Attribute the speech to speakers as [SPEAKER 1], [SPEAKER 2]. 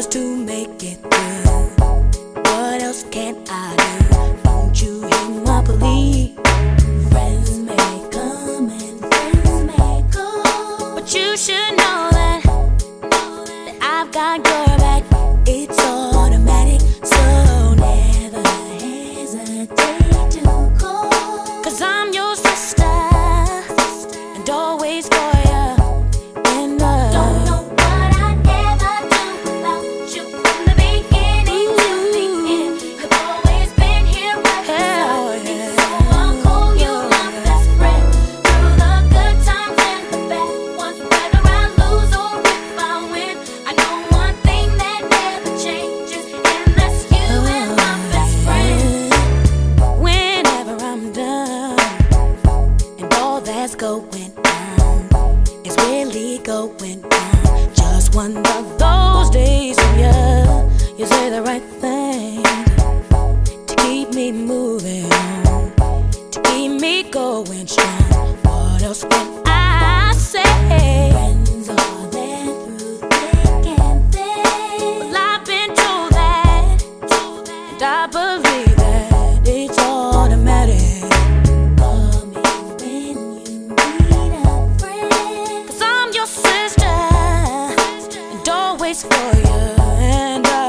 [SPEAKER 1] just to make it through. What else can I do? Don't you hear my plea? Friends may come and friends may go, but you should know that I've got your back. It's automatic, so never hesitate to call. 'Cause I'm your sister and always for you. And don't know what I'd ever do without you from the beginning to the end. You've always been here right beside me, so I'll call you my best friend through the good times and the bad ones. Whether I lose or if I win, I know one thing that never changes, and that's you and my best friend. Whenever I'm done and all that's going on is really going on, just one of those days when you say the right thing to keep me moving on, to keep me going strong. What else can I say? Friends are there through thick and thin. Well, I've been told that, and I believe that it's automatic. Call me when you need a friend, 'cause I'm your sister and always for you. And